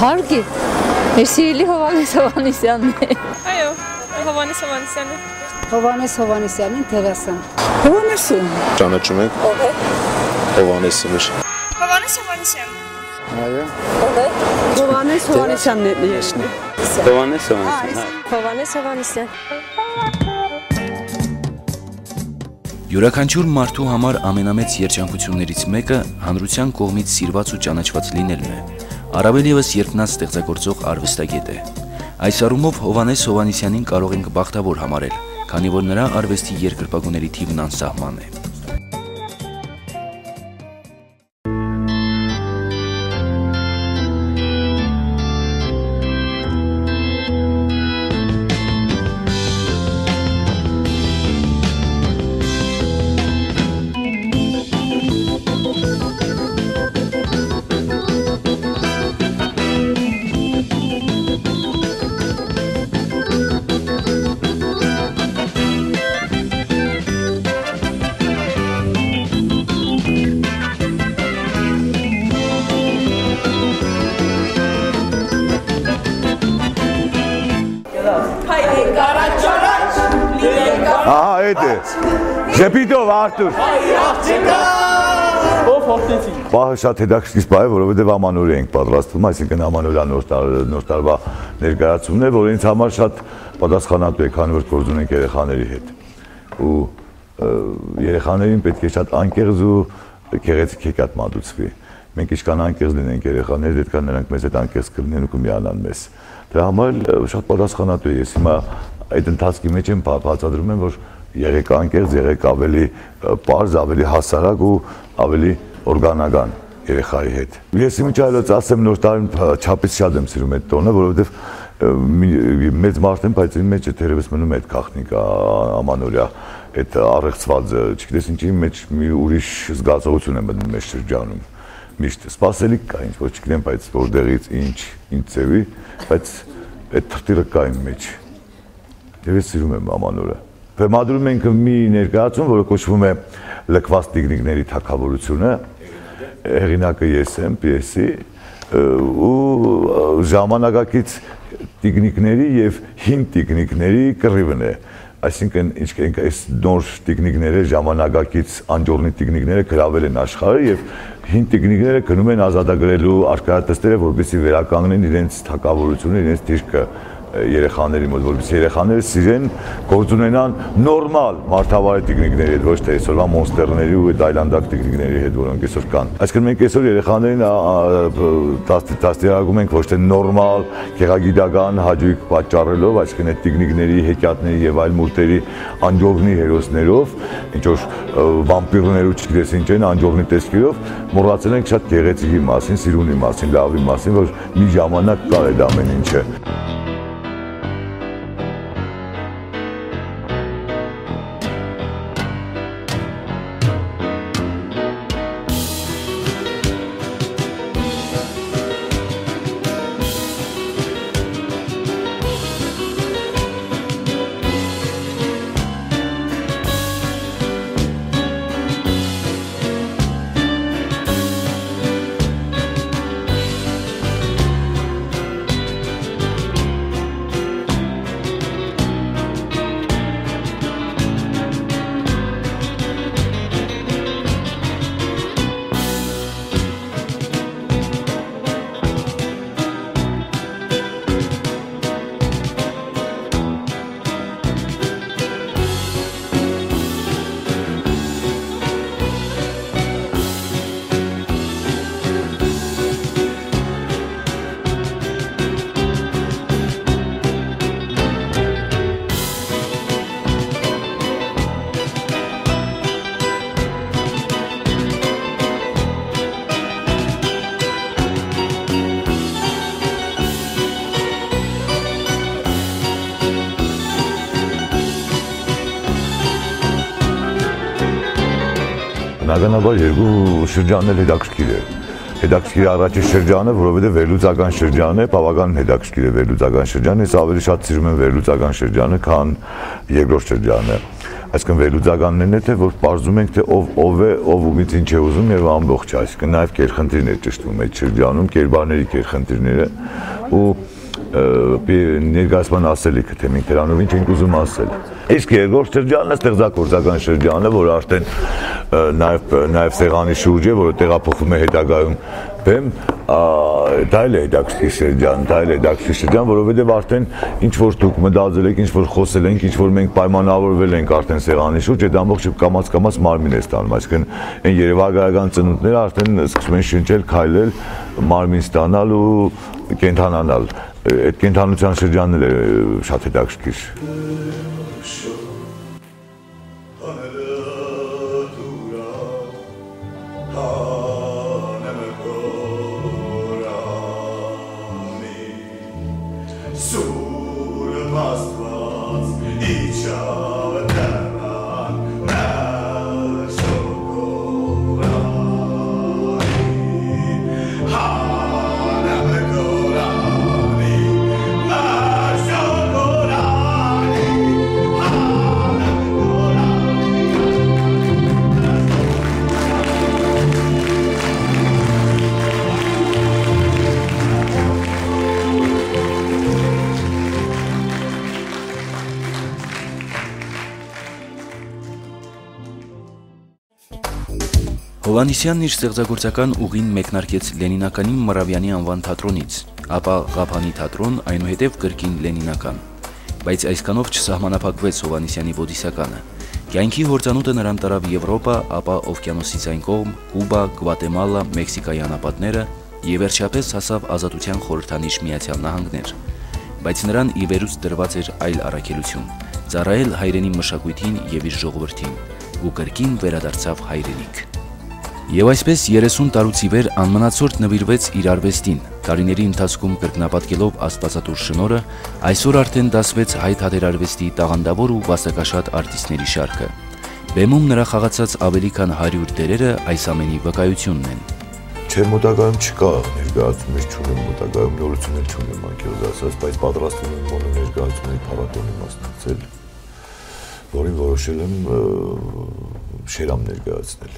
Հարգի, մեր սիրելի Հովհաննես Հովհաննիսյանն է։ Այո, Հովհաննես Հովհաննիսյանը։ Հովհաննես Հովհաննիսյանին դերասան։ Հովհաննեսը։ Ճանաչում եք։ Ով է։ Հովհաննեսը մեր։ Հովհաննես Հովհաննիսյան։ Այո։ Ով է։ Հովհաննես Հովհաննիսյանն է ես։ Հովհաննես Հովհաննիսյան։ Հովհաննես Հովհաննիսյան։ Յուրաքանչյուր մարդու համար ամենամեծ երջանկություններից մեկը հանրության կողմից սիրված ու ճանաչված լինելն է, առավել ևս երբ նա ստեղծագործող արվեստագետ է։ Այս առումով Հովհաննես Հովհաննիսյանին կարող ենք բախտավոր համարել, քանի որ նրա արվեստի երկրպագուների թիվն անսահման է։ Ահա այդ է, ժպիտով Արտուր։ Ով հորտեցի։ Պահը շատ հետաքրքիր բան է, որովհետև ամանորի ենք պատրաստվում, այսինքն ամանորյա նոր տարվա ներկայացումն է, որ ինձ համար շատ պատասխանատու է, քանի որ գործ ունենք երեխաների հետ։ Ու երեխաներին պետք է շատ անկեղծ ու գեղեցիկ հեքիաթ մատուցվի։ Մենք ինչքան անկեղծ լինենք երեխաները, այդքան նրանք մեզ հետ անկեղծ կլինեն ու կմիանան մեզ։ Դրա համար շատ պատասխանատու է։ Ես հիմա այդ ընթացքի մեջ եմ բացատրում եմ, որ եղեք անկեղծ, եղեք ավելի պարզ, ավելի հասարակ ու ավելի օրգանական երեխայի հետ։ Ես իմիջ այլոց ասեմ նոր տարին չափից շատ եմ սիրում այդ տոնը, որովհետև մեծ մարդ եմ, բայց իմ մեջ թերևս մնում է այդ գաղտնիք ամանորյա, այդ առեղծվածը, չգիտես ինչի մեջ մի ուրիշ զգացողություն է մտնում մեր շրջանում։ Միշտ սպասելիք կա, ինչ որ չգիտեմ, բայց որտեղից ինչ ձևի, բայց այդ թղթերը կա իմ մեջ։ Եվ ես սիրում եմ ամանորը։ Բեմադրում ենք մի ներկայացում, որը կոչվում է Լքված տիկնիկների թագավորությունը, հեղինակը ես եմ, պիեսի, ու ժամանակակից տիկնիկների և հին տիկնիկների կռիվն է։ Այսինքն ինչքան այս նոր տիկնիկները, ժամանակակից անջորնի տիկնիկները գրավել են աշխարհը և հին տիկնիկները գնում են ազատագրելու արքայատստերը, որպեսզի վերականգնեն իրենց թագավորությունը, իրենց դիրքը երեխաների մոտ, որպեսզի երեխաները սիրեն գործ ունենան նորմալ մարդավարի տիկնիկների հետ, ոչ թե այսօրվա մոնստերների ու այլանդակ տիկնիկների հետ, որոնք այսօր կան։ Այսինքն մենք այսօր երեխաներին դաստիարակում ենք ոչ թե նորմալ գեղագիտական հաճույք պատճառելով, այսինքն այդ տիկնիկների, հեքիաթների եւ այլ մուլտերի անջորնի հերոսներով, ինչ որ վամպիրներ ու չգիտես ինչ են, անջորնի տեսքերով, մոռացել ենք շատ գեղեցիկի մասին, սիրունի մասին, լավի մասին, որ մի ժամանակ կար այդ ամեն ինչը։ Բնականաբար երկու շրջանն էլ հետաքրքիր է։ Հետաքրքիր առաջի շրջանը, որովհետև վերլուծական շրջան է, բավական հետաքրքիր է վերլուծական շրջանը, ես ավելի շատ սիրում եմ վերլուծական շրջանը, քան երկրորդ շրջանը։ Այսինքն վերլուծականներն է թե որ բարձում ենք թե ով է, ով ումից ինչ է ուզում եւ ամբողջ, այսինքն նաեւ կերխնդիրներ ճշտվում այդ շրջանում, կերբարների կերխնդիրները ու ներկայացման ասելիքը թե մենք դրանով ինչ ենք ուզում ասել։ Իսկ երկրորդ շրջանն է ստեղծագործական շրջանը, որը արդեն նաեւ սեղանի շուրջ է, որը տեղափոխվում է հետագայում բեմ, դա էլ է հետաքրքիր շրջան, որովհետև արդեն ինչ որ դուք մտածել եք, ինչ որ խոսել ենք, ինչ որ մենք պայմանավորվել ենք արդեն սեղանի շուրջ, այդ ամբողջը կամաց մարմին է ստանում, այսինքն այն երևակայական ծնունդները արդեն սկսում են շնչել, քայլել, մարմին ստանալ ու կենթանանալ։ Այդ կենթանության շրջանն է շատ հետաքրքիր։ Հովհաննիսյանն իր ստեղծագործական ուղին մեկնարկեց Լենինականի Մռավյանի անվան թատրոնից, ապա Ղափանի թատրոն, այնուհետև կրկին Լենինական։ Բայց այսքանով չսահմանափակվեց Հովհաննիսյանի բոդիսականը։ Կյանքի հորձանուտը նրան տարավ Եվրոպա, ապա Օվկիանոսից այն կողմ, Կուբա, Գվատեմալա, Մեքսիկայի անապատները եւ վերջապես հասավ ազատության խորհրդանիշ Միացյալ Նահանգներ։ Բայց նրան ի վերուց դրված էր այլ առաքելություն՝ ծառայել հայրենի մշակույթին եւ իր ժողովրդին, ու կրկին վերադարձավ հայրենիք։ Եվ այսպես 30 տարուց ի վեր անմնացորդ նվիրվեց իր արվեստին, տարիների ընթացքում կրկնապատկելով Աստվածատուր շնորհը, այսօր արդեն դասվեց հայ թատերարվեստի տաղանդավոր ու վաստակաշատ արտիստների շարքը։ Բեմում նրա խաղացած ավելի քան 100 դերերը այս ամենի վկայությունն են։ Չէ, մոտակայքում չկա ներկայացումներ չունեմ, մոտակայքում նորություններ չունեմ, անկեղծ ասած, բայց պատրաստվում եմ մոնո ներկայացումների փառատոնի մասնակցել, որին որոշել եմ Շերամ ներկայացնել։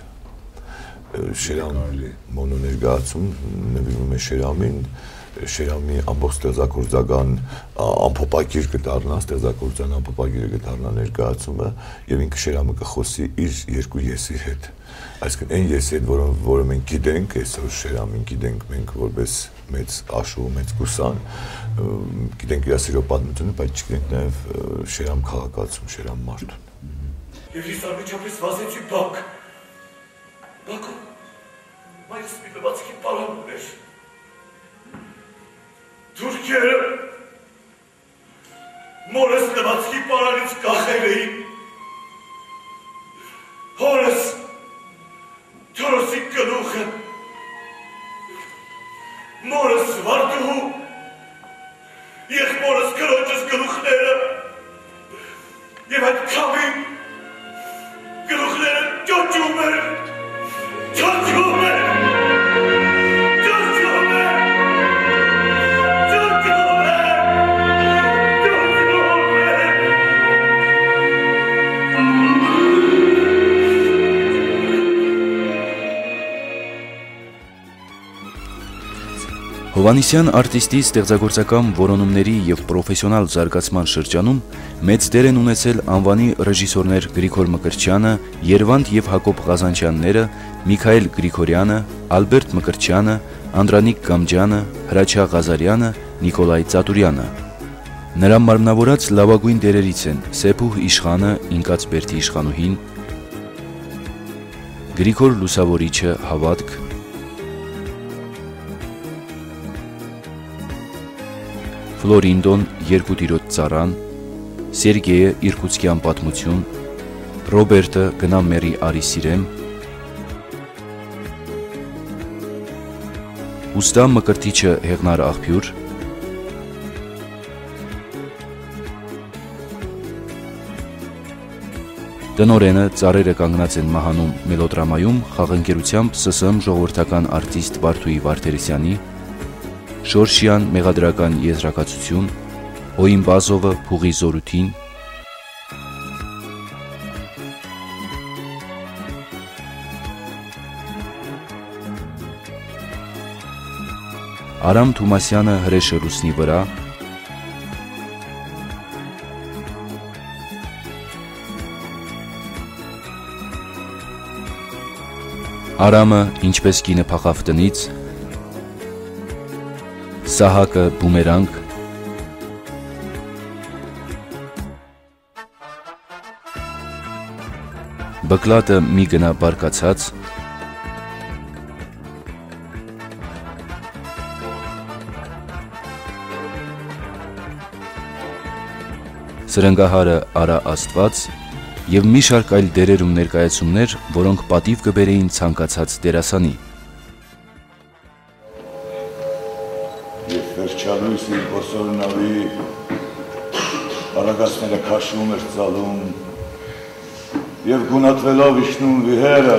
Շերամ մոնո ներկայացում նվիրվում է Շերամին, Շերամի ամբողջ ստեղծագործական ամփոփագիր կդառնա, ստեղծագործական ամփոփագիրը կդառնա ներկայացումը եւ ինքը Շերամը կխոսի իր երկու եսի հետ։ Այսինքն այն եսի հետ, որը մենք գիտենք, այսօր Շերամին գիտենք մենք որպես մեծ աշխուժ, մեծ կուսան, գիտենք իր սիրո պատմությունը, բայց չգիտենք նաեւ Շերամ քաղաքացուն, Շերամ մարդուն։ Եվ ես անմիջապես վազեցի բակ։ Բակում մայրս մի լվացքի պարան ուներ։ Թուրքերը մորս լվացքի պարանից կախել էին։ Հորս թորոսի գլուխը, մորս վարդուհու, եղբորս կրոջս գլուխները և այդ կավին գլուխները ճոճում էր, ճոճում էր, ճոճում էր, ճոճում էր, ճոճում էր։ Հովհաննիսյան արտիստի ստեղծագործական որոնումների եւ պրոֆեսիոնալ զարգացման շրջանում մեծ դեր են ունեցել անվանի ռեժիսորներ Գրիգոր Մկրտչյանը, Երվանդ եւ Հակոբ Ղազանչյանները, Միքայել Գրիգորյանը, Ալբերտ Մկրտչյանը, Անդրանիկ Գամջյանը, Հրաչյա Ղազարյանը, Նիկոլայ Ծատուրյանը։ Նրա մարմնավորած լավագույն դերերից են Սեփուհ իշխանը, Ինկաց Բերդի իշխանուհին, Գրիգոր Լուսավորիչը, Հավատք, Ֆլորինդոն, Երկու տիրոջ ծառան, Սերգեյը, Իրկուտսկյան պատմություն, Ռոբերտը, Գնամ մերի արի սիրեմ, Ուստա Մկրտիչը, Հեղնար աղբյուր, Տնորենը, Ծառերը կանգնած են մահանում մելոդրամայում խաղընկերությամբ ՍՍՄ ժողովրդական արտիստ Վարդուհի Վարդերեսյանի, Շորշյան մեղադրական եզրակացություն, Օյիմբազովը Փուղի զորութին, Արամ Թումասյանը հրեշը Ռուսնի վրա, Արամը ինչպես կինը փախավ տնից, Սահակը բումերանգ, Բկլատը մի գնա բարկացած, Սրնգահարը Արա Աստված և մի շարք այլ դերեր ու ներկայացումներ, որոնք պատիվ կբերեին ցանկացած դերասանի։ Եվ վերջալույս իր բոսորնավի արագացները քաշում էր ծալում և գունատվելով իջնում վիհերը,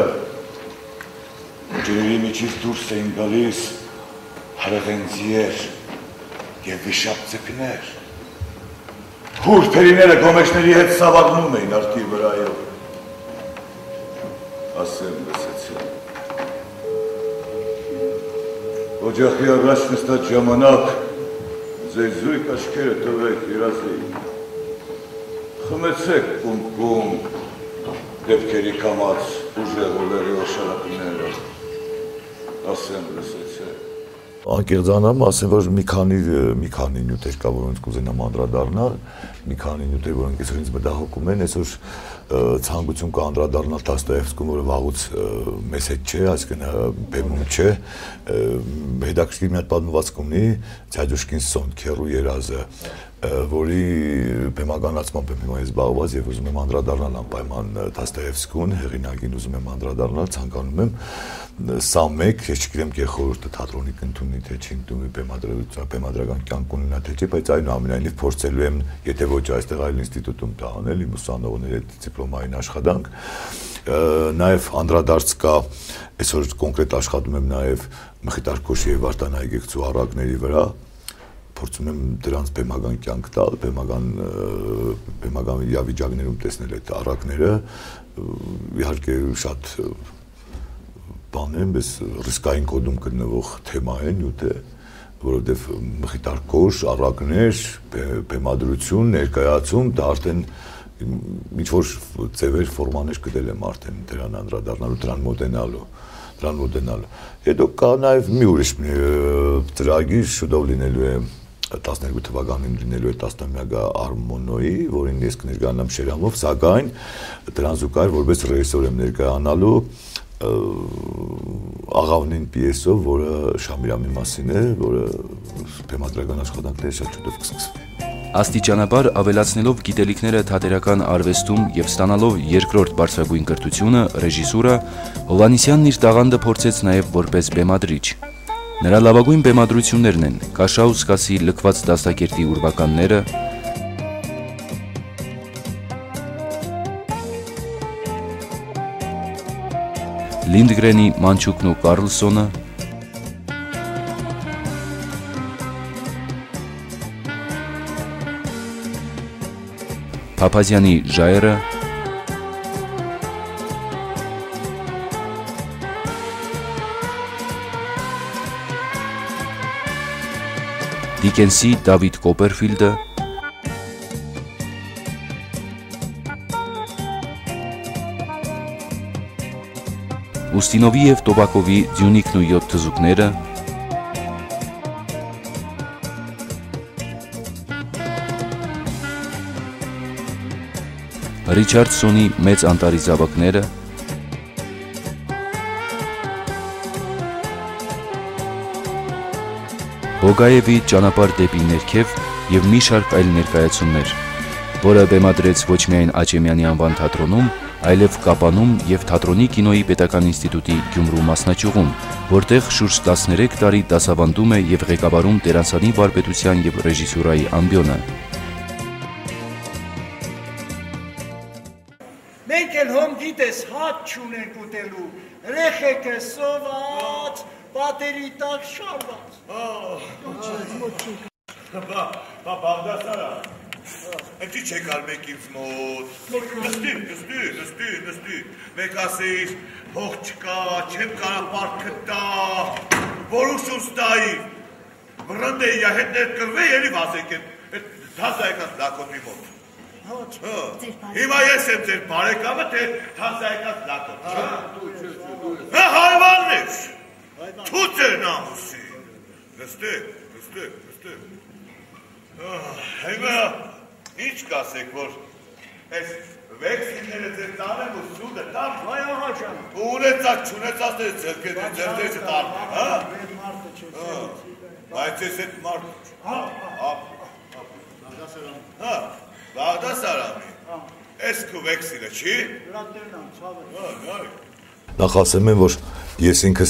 ջրերի միջից դուրս էին գալիս հարեղենձիեր և վիշապ ձկներ։ Հուրթերիները գոմեշների հետ սավառնում էին արտի վրայով։ Ասեմ լսեցին։ Օջախի առաջ նստած ժամանակ ձեր զույգ աչքերը տվեք երազի։ Խմեցեք կում-կում դեպքերի կամած ուժեղ ուլերի օշարակները։ Ասեմ լսեցեք։ Անկեղծանամ, ասեմ, որ մի քանի նյութեր կա, որոնց կուզենամ անդրադառնալ, մի քանի նյութեր, որոնք այսօր ինձ մտահոգում են, այսօր ցանկություն կա անդրադառնալ Դոստոևսկուն, որը վաղուց մեզ հետ չէ, այսինքն բեմում չէ, հետաքրքիր մի հատ պատմվածք ունի Ցայդուշկին Սոն քեռու երազը, որի բեմականացմամբ եմ հիմա զբաղված եւ ուզում եմ անդրադառնալ անպայման Դոստոևսկուն, հեղինակին ուզում եմ անդրադառնալ, ցանկանում եմ սա մեկ, ես չգիտեմ կե խորհուրդը թատրոնի կընդունի թե չի ընդունի բեմադրական կյանք ունենա թե չէ, բայց այնուամենայնիվ փորձելու եմ, եթե ոչ այստեղ այլ ինստիտուտում դա անել, իմ ուսանողների հետ դիպլոմային աշխատանք, նաև անդրադարձ կա, այսօր կոնկրետ աշխատում եմ նաև Մխիթար Քոշի եւ Վարդան Այգեկցու առակների վրա, փորձում եմ դրանց բեմական կյանք տալ, բեմական իրավիճակներում տեսնել այդ առակները, իհարկե շատ բաներն էս ռիսկային կոդում գտնվող թեմա է, նյութ է, որովհետև Մխիթար Քոշ, առակներ, բեմադրություն, ներկայացում, դա արդեն ինչ-որ ձևեր, ֆորմաներ գտել եմ արդեն դրան անդրադառնալու, դրան մոտենալու։ Հետո կա նաև մի ուրիշ ծրագիր, շուտով լինելու է 12 թվականին լինելու է 10-ամյակը Արմոնոյի, որին ես կներկայանամ Շերանով, սակայն դրան զուգահեռ որպես ռեժիսոր եմ ներկայանալու Աղավնին պիեսով, որը Շամիրամի մասին է, որը բեմադրական աշխատանքները շատ շուտով կսկսվի։ Աստիճանաբար ավելացնելով գիտելիքները թատերական արվեստում եւ ստանալով երկրորդ բարձրագույն կրթությունը, ռեժիսուրը, Հովհաննիսյանն իր տաղանդը փորձեց նաեւ որպես բեմադրիչ։ Նրա լավագույն բեմադրություններն են Կաշաուսկասի լքված դաստակերտի ուրվականները, Լինդգրենի Մանչուկն ու Կարլսոնը, Փափազյանի Ժայռը, Դիկենսի Դավիթ Կոպերֆիլդը, Ուստինովի և Տոբակովի Դյունիկն ու 7 թզուկները, Ռիչարդսոնի Մեծ անտարի զավակները, Բոգաևի Ճանապարհ դեպի ներքև և մի շարք այլ ներկայացումներ, որը բեմադրեց ոչ միայն Աչեմյանի անվան թատրոնում, այլև Կապանում և թատրոնի կինոյի պետական ինստիտուտի Գյումրու մասնաճյուղում, որտեղ շուրջ 13 տարի դասավանդում է և ղեկավարում դերասանի վարպետության և ռեժիսուրայի ամբիոնը։ Մենք էլ հոմ գիտես հաց չունենք ուտելու, ռեխեկը սոված, պատերի տակ շարված։ Բաղդասարա, Էնքի չեք արմեք ինձ մոտ, նստի, մեկ ասեիր, հող չկա, չեմ կարապարքը տա, որ ուշուս տայի, Բրանդեյա հետ ներկրվե ելի վազեք այդ թազայկած լակոտի մոտ։ Հիմա ես եմ ձեր բարեկամը, թե թազայկած լակոտ, չէ։ Հայվաններ, թուց էր նամուսի։ Նստեք։ Հիմա ինչ կասեք, որ այս վեքսիլները ձեր տանեմ ու սուդը տան, վայ աղաջան։ Ու ունեցած չունեցածները ձերդեջը տան, հա։ Բայց ես այդ մարդ Բաղդասարամի, ես քու վեքսիլը չի։ Նախ ասեմ եմ, որ ես ինքս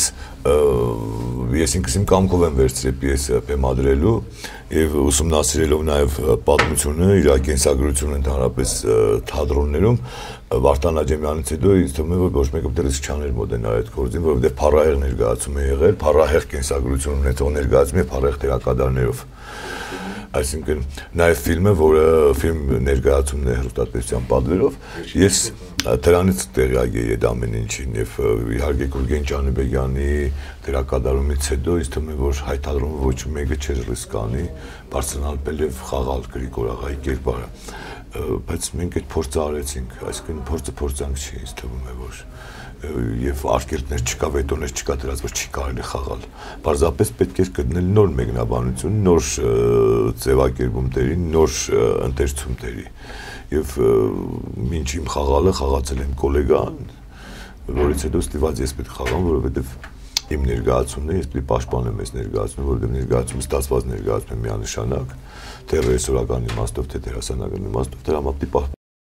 իմ կամքով եմ վերցրել պիեսը բեմադրելու եւ ուսումնասիրելով նաեւ պատմությունը, իր կենսագրությունը ընդհանրապես թատրոններում Վարդան Աջեմյանից հետո ինձ թվում է, որ ոչ մեկը դեռ չաներ մոդենալ այդ գործին, որովհետեւ փառահեղ ներկայացում է եղել, փառահեղ կենսագրություն ունեցող ներկայացում է փառահեղ դերակատարներով։ Այսինքն նաև ֆիլմը, որը ֆիլմ ներկայացումն է հեռուստատեսության պատվերով, ես դրանից տեղյակ եի այդ ամեն ինչին եւ իհարկե Գուրգեն Ջանիբեկյանի դերակատարումից հետո ինձ թվում է, որ հայ թատրոնը ոչ մեկը չէր ռիսկանի բարձրանալ եւ խաղալ Գրիգոր աղայի կերպարը, բայց մենք այդ փորձը արեցինք, այսինքն փորձը փորձանք չի, ինձ թվում է, որ եւ արկելքներ չկա, վետոներ չկա դրած, որ չի կարելի խաղալ։ Պարզապես պետք է գտնել նոր մեկնաբանություն, նոր ձևակերպում դերի, նոր ընթերցում դերի։ Եվ մինչ իմ խաղալը խաղացել եմ գոլեգան, որից հետո ստիված ես պետք խաղամ, որովհետեւ իմ ներկայացումն է, ես պետք է պաշտպանեմ այս ներկայացումը, որովհետեւ ներկայացումը ստացված ներկայացում է միանշանակ, թե ռեժիսորական իմաստով, թե դերասանական իմաստով, դրա համար պետք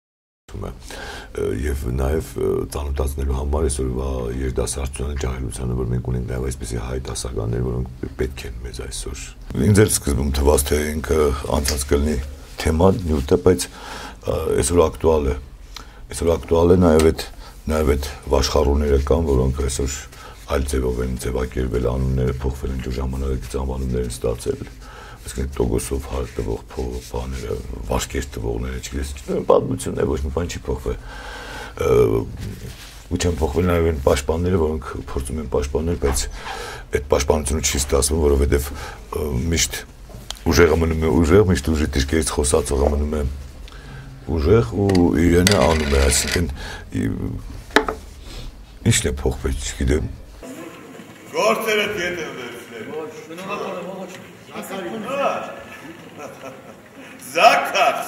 եւ նաեւ ծանոթացնելու համար այսօրվա երիտասարդության ջահելությանը, որ մենք ունենք նաեւ այսպիսի հայ դասականներ, որոնք պետք են մեզ այսօր։ Ինձ էլ սկզբում թվաց, թե ինքը անցած կլինի թեման, նյութը, բայց այսօր ակտուալ է նաեւ այդ վաշխառուները կան, որոնք այսօր այլ ձևով են ձևակերպել, անունները փոխվել են, ժամանակակից անվանումներ են ստացել։ Այսինքն տոգոսով հարթվող բաները, վարկեր տվողները, չգիտես, պատմությունն է, ոչ մի բան չի փոխվել։ Ու չեն փոխվել նաև այն պաշտպանները, որոնք փորձում են պաշտպանել, բայց այդ պաշտպանությունը չի ստացվում, որովհետև միշտ ուժեղը մնում է ուժեղ, միշտ ուժի դիրքերից խոսածողը մնում է ուժեղ ու իրենը անում է, այսինքն ինչն է փոխվել, չգիտեմ։ Գործերը դիետ են վերցնել։ Զաքարս։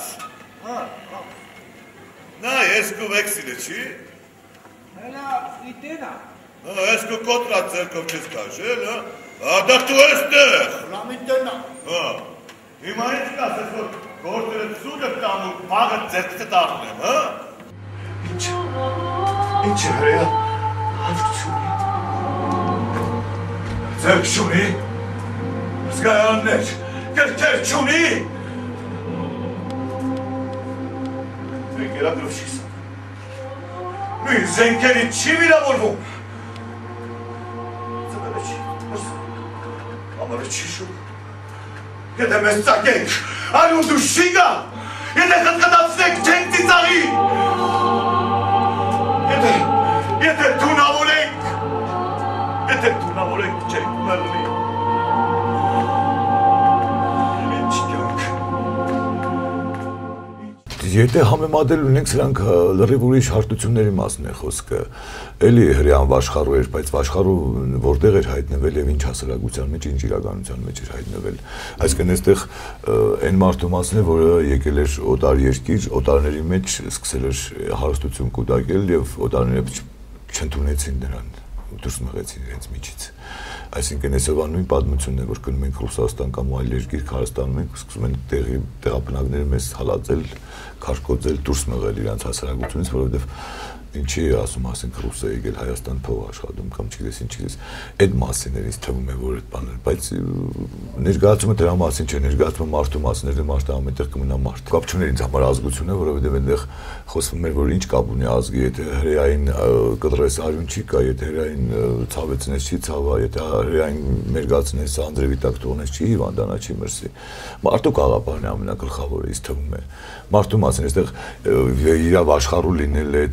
Նա ես քու վեքսիլը չի։ Հələ իտենա։ Ես քու կոտրած ձերքով չես քաշել, հա։ Դա դու էստեղ։ Ռամիտենա։ Հա։ Հիմա ինչ կասես, որ գործերը ծուդը տամ ու բաղը ձերքսը տախնեմ, հա։ Ինչ է հրեա։ Հանցությունի։ Ձերք շունի։ Զգայաններ, կրկեր չունի։ Մենք երագրով չի սան։ Նույն զենքերի չի վիրավորվում։ Ձմերը չի, ամարը չի շում։ Եթե մեզ ծակենք, արյուն դու չի գա, եթե խտկտացնենք չենք ծիծաղի։ Եթե դունավորենք չենք մեռնի։ Եթե համեմատել ունենք սրանք լրիվ ուրիշ հարթությունների մասն է խոսքը, էլի հրեան վաշխառու էր, բայց վաշխառու որտեղ էր հայտնվել եւ ինչ հասարակության մեջ, ինչ իրականության մեջ էր հայտնվել։ Այսինքն այստեղ այն մարդու մասն է, որը եկել էր օտար երկիր, օտարների մեջ սկսել էր հարստություն կուտակել եւ օտարները չընդունեցին նրան, դուրս մղեցին իրենց միջից։ Այսինքն այսօրվա նույն պատմությունն է, որ գնում ենք Ռուսաստան կամ այլ երկիր Քարստանում ենք, սկսում են տեղաբնակները մեզ հալածել, քարկոծել, դուրս մղել իրենց հասարակությունից, որովհետև ինչի ասում ասենք ռուսը եկել Հայաստան փող աշխատում կամ չգիտես ինչ չգիտես, այդ մասին էր ինձ թվում է, որ այդ բաներ, բայց ներկայացումը դրա մասին չէ, ներկայացումը մարդու մասին է, մարդը ամենտեղ կմնա մարդ։ Կապ չուներ ինձ համար ազգությունը, որովհետև այնտեղ խոսվում էր, որ ինչ կապ ունի ազգի, եթե հրեային կտրես արյուն չի կա, եթե հրեային ցավեցնես չի ցավա, եթե հրեային մերգացնես անձրևի տակ թողնես չի հիվանդանա չի մրսի։ Մարդու գաղափարն է ամենակլխավորը, ինձ թվում է։ Մարդու մասին, այստեղ իր աշխարհու լինել է այդ գումար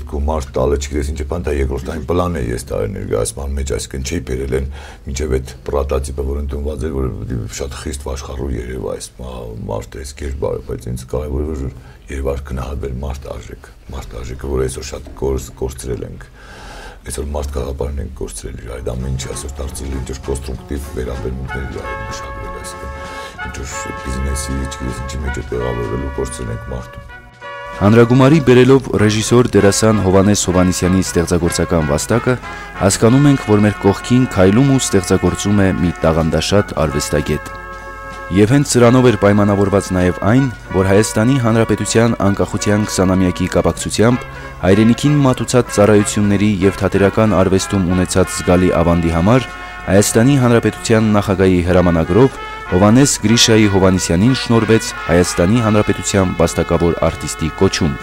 տալը չգիտես ինչ է բան, դա երկրորդային պլան է ես տալ ներկայացման մեջ, այսինքն չի բերել են մինչև այդ պրոտոտիպը, որ ընդունված էր, որ շատ խիստ աշխարհում երևա այս մարդը այս կերպարը, բայց ինձ կարևոր է որ Երևան գնահատվել մարդ արժեքը, որ այսօր շատ կորցրել ենք, այսօր մարդ գաղափարն ենք կորցրել իրար, դա ամեն ինչ այսօր դարձել ինչ-որ կոնստրուկտիվ վերաբերմունքներ իրար մշակվել, այսինքն ինչ-որ բիզնեսի, չգիտես ինչի մեջ է տեղավորվելու կորցրել ենք մարդուն։ Հանրագումարի բերելով ռեժիսոր դերասան Հովհաննես Հովհաննիսյանի ստեղծագործական վաստակը հասկանում ենք, որ մեր կողքին քայլում ու ստեղծագործում է մի տաղանդաշատ արվեստագետ։ Եվ հենց սրանով էր պայմանավորված նաև այն, որ Հայաստանի Հանրապետության անկախության 20-ամյակի կապակցությամբ հայրենիքին մատուցած ծառայությունների եւ թատերական արվեստում ունեցած զգալի ավանդի համար Հայաստանի Հանրապետության նախագահի հրամանագրով Հովհաննես Գրիշայի Հովհաննիսյանին շնորհվեց Հայաստանի Հանրապետության բաստակավոր արտիստի կոչում։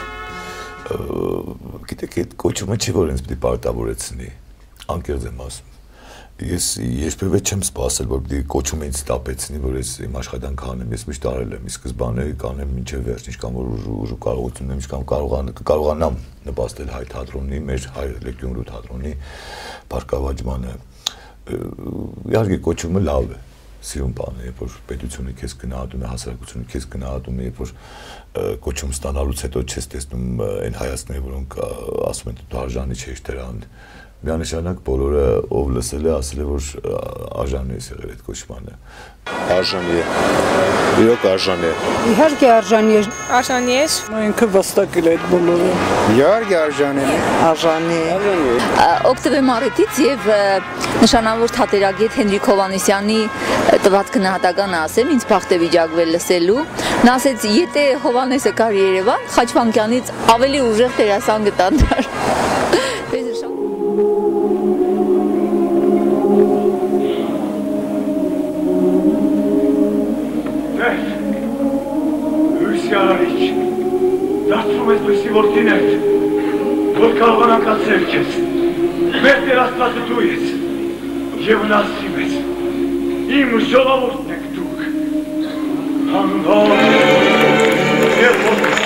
Գիտեք, այդ կոչումը չի որ ինձ պիտի պարտավորեցնի, անկեղծ եմ ասում։ Ես երբևէ չեմ սպասել, որ պիտի կոչումը ինձ տապեցնի, որ ես իմ աշխատանքը անեմ, ես միշտ արել եմ, ի սկզբանե կանեմ մինչև վերջ, ինչքան որ ուժու կարողություն ունեմ, ինչքան կարողանամ նպաստել հայ թատրոնի, մեր հայ Գյումրու թատրոնի բարգավաճմանը։ Իհարկե կոչումը լավ է, սիրուն բան է, երբ որ պետությունը քեզ գնահատում է, հասարակությունը քեզ գնահատում է, երբ որ կոչում ստանալուց հետո չես տեսնում այն հայացքները, որոնք ասում են դու արժանի չես դրան։ Միանշանակ բոլորը ով լսել է, ասել է, որ արժանի է եղել այդ կոչմանը։ Արժանի է։ Իրոք արժանի է։ Իհարկե արժանի է։ Արժանի է։ Ինքը վաստակել է այդ բոլորը։ Իհարկե արժանի է։ Արժանի է։ Օգտվե Մարիթից եւ նշանավոր թատերագետ Հենրիկ Հովհաննիսյանի տված գնահատականը ասեմ, ինձ բախտ է վիճակվել լսելու։ Նա ասեց, եթե Հովհաննեսը կար Երևան, Խաչվանքյանից ավելի ուժեղ դերասան գտան դար։ Դարձում ես լույսի որդիներ, որ կարողանանք ասել քեզ, մեր Տեր Աստվածը դու ես, և վնասիմ ես, իմ ժողովուրդն եք դուք, հանուն Հոր և Որդու